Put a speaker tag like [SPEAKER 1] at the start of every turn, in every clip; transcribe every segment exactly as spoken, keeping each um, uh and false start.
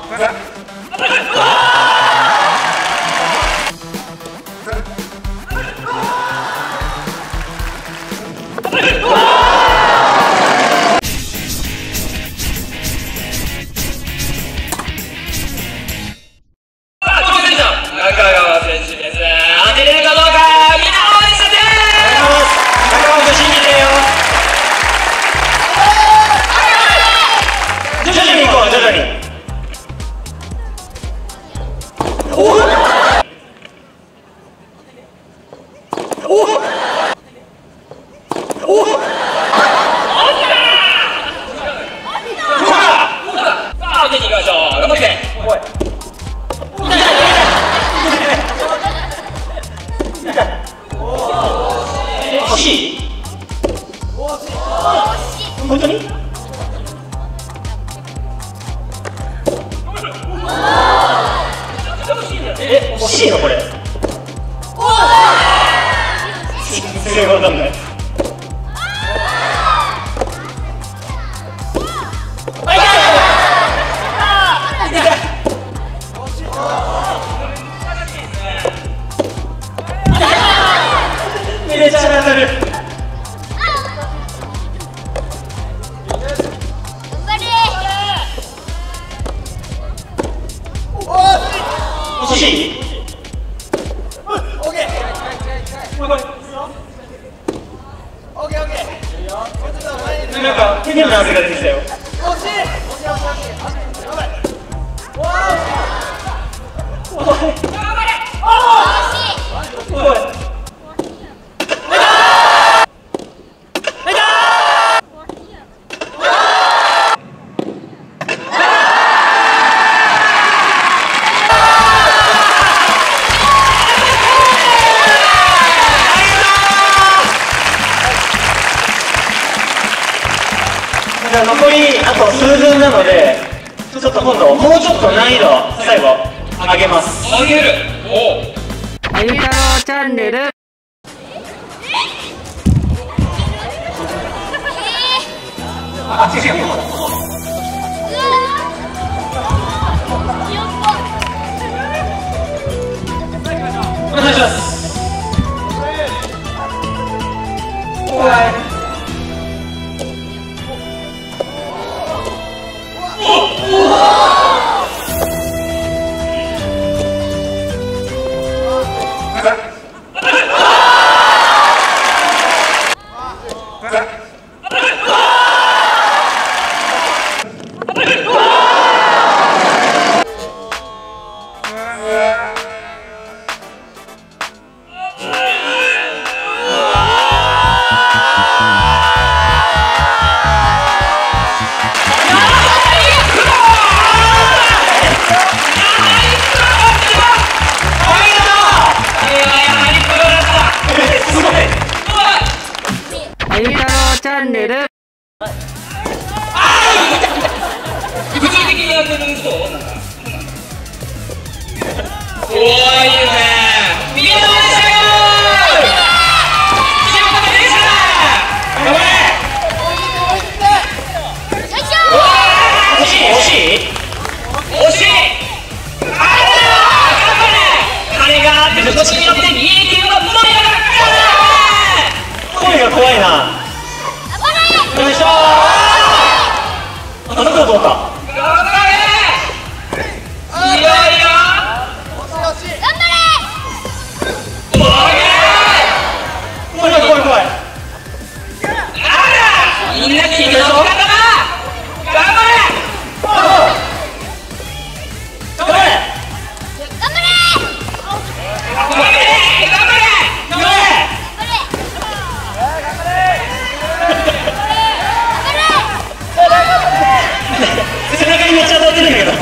[SPEAKER 1] 本当に？え、惜しいのこれ。全然わかんない。めちゃ当たる。惜しい？オッケー。なんか手にも汗が出てきたよ。惜しい。頑張れ。残りあと数分なので、ちょっと今度もうちょっと難易度最後上げます。
[SPEAKER 2] 上げる。おお。
[SPEAKER 3] あゆ太郎チャンネル。
[SPEAKER 1] あ、違う。お願いします。怖い。
[SPEAKER 3] チャンネル。
[SPEAKER 2] 物理的にやってる人なんかおー、いいね。みんな応援してるよー。岸本選手頑張れ。
[SPEAKER 1] 惜しい惜しい
[SPEAKER 2] 惜しい。あー、頑張れ。金があって星によって見えているのは前だ。
[SPEAKER 1] 声が怖いな。よいしょー。あ、どこ通った？
[SPEAKER 2] 頑張れ。いいよいいよ。頑張れ。怖い
[SPEAKER 1] 怖い怖い怖い。
[SPEAKER 2] あら、みんな君の味方だ。頑張れ。
[SPEAKER 1] 頑張れ。
[SPEAKER 2] 頑張れ。頑張れ。
[SPEAKER 1] 背中にめっちゃ当たってるんだけど。
[SPEAKER 2] よ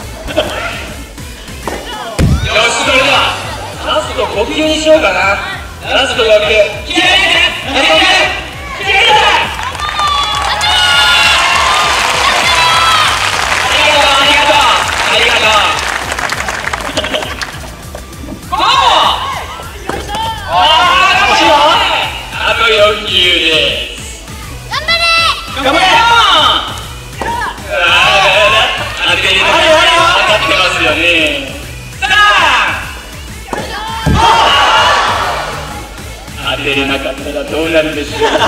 [SPEAKER 2] し、それではラスト呼吸にしようかな。ラスト呼吸気合い入れて。気合い入れて。気合い入れて。ありがとうありがとうありがとう。ゴー。あとよん球です。頑張れ。
[SPEAKER 1] 頑張れ。
[SPEAKER 2] あれあれあれなるんですよ。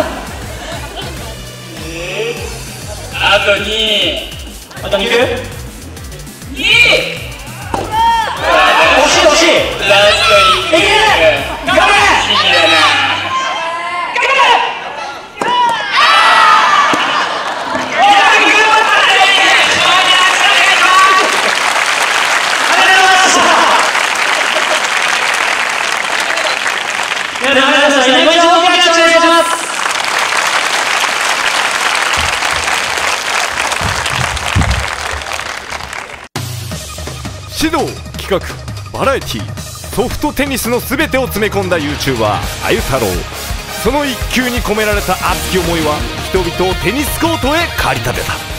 [SPEAKER 2] えー、あとに
[SPEAKER 1] あとにく？
[SPEAKER 2] に！
[SPEAKER 1] 惜しい惜しい。
[SPEAKER 2] ラストいっく。
[SPEAKER 1] 頑張れ。
[SPEAKER 2] 不思議だな。
[SPEAKER 4] 指導、企画、バラエティ、ソフトテニスの全てを詰め込んだ YouTuber あゆ太郎。その一球に込められた熱き思いは人々をテニスコートへ駆り立てた。